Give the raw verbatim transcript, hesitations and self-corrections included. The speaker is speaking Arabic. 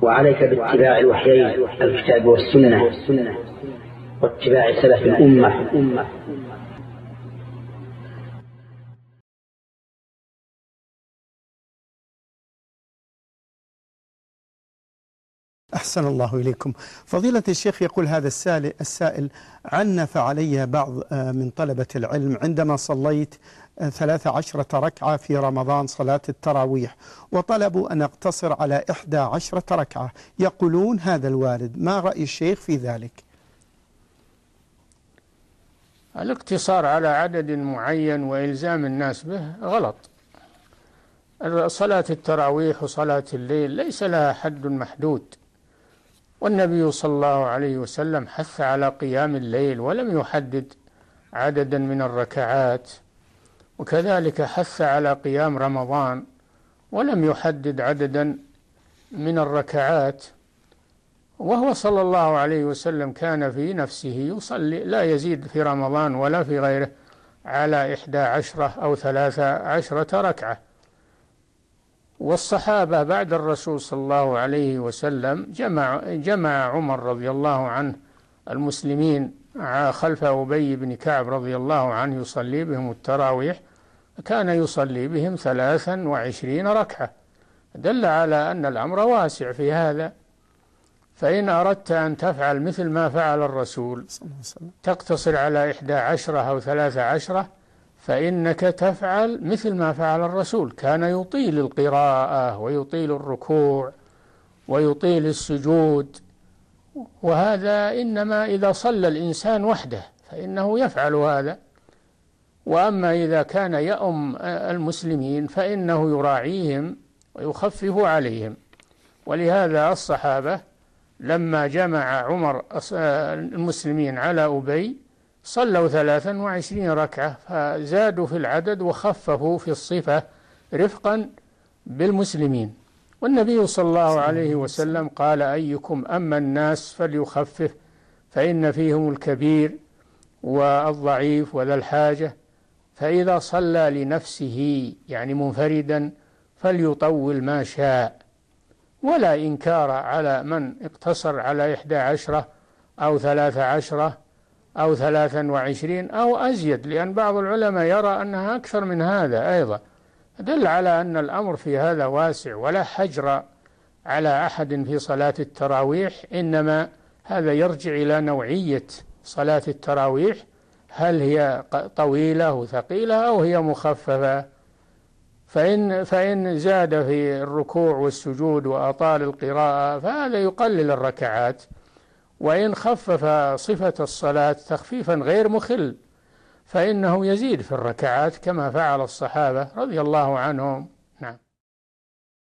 وعليك باتباع الوحيين الكتاب والسنة واتباع سلف الأمة. أحسن الله إليكم. فضيلة الشيخ، يقول هذا السائل: عنف علي بعض من طلبة العلم عندما صليت ثلاث عشرة ركعة في رمضان صلاة التراويح، وطلبوا أن أقتصر على إحدى عشرة ركعة، يقولون هذا الوارد، ما رأي الشيخ في ذلك؟ الاقتصار على عدد معين وإلزام الناس به غلط. صلاة التراويح وصلاة الليل ليس لها حد محدود، والنبي صلى الله عليه وسلم حث على قيام الليل ولم يحدد عددا من الركعات، وكذلك حث على قيام رمضان ولم يحدد عددا من الركعات، وهو صلى الله عليه وسلم كان في نفسه يصلي لا يزيد في رمضان ولا في غيره على إحدى عشرة أو ثلاثة عشرة ركعة. والصحابة بعد الرسول صلى الله عليه وسلم جمع, جمع عمر رضي الله عنه المسلمين خلف أبي بن كعب رضي الله عنه يصلي بهم التراويح، كان يصلي بهم ثلاثا وعشرين ركعة، دل على أن الأمر واسع في هذا. فإن أردت أن تفعل مثل ما فعل الرسول تقتصر على إحدى عشرة أو ثلاثة عشرة، فإنك تفعل مثل ما فعل الرسول، كان يطيل القراءة ويطيل الركوع ويطيل السجود، وهذا إنما إذا صلى الإنسان وحده فإنه يفعل هذا. وأما إذا كان يؤم المسلمين فإنه يراعيهم ويخفف عليهم. ولهذا الصحابة لما جمع عمر المسلمين على أبي صلوا ثلاثا وعشرين ركعة، فزادوا في العدد وخففوا في الصفة رفقا بالمسلمين. والنبي صلى الله عليه وسلم قال: أيكم أما الناس فليخفف فإن فيهم الكبير والضعيف وذا الحاجة، فإذا صلى لنفسه يعني منفردا فليطول ما شاء، ولا إنكار على من اقتصر على إحدى عشرة أو ثلاث عشرة أو ثلاثا وعشرين أو أزيد، لأن بعض العلماء يرى أنها أكثر من هذا أيضا، دل على أن الأمر في هذا واسع ولا حجر على أحد في صلاة التراويح، إنما هذا يرجع إلى نوعية صلاة التراويح، هل هي طويلة وثقيلة أو هي مخففة. فإن, فإن زاد في الركوع والسجود وأطال القراءة فهذا يقلل الركعات، وإن خفف صفة الصلاة تخفيفا غير مخل فإنه يزيد في الركعات كما فعل الصحابة رضي الله عنهم. نعم.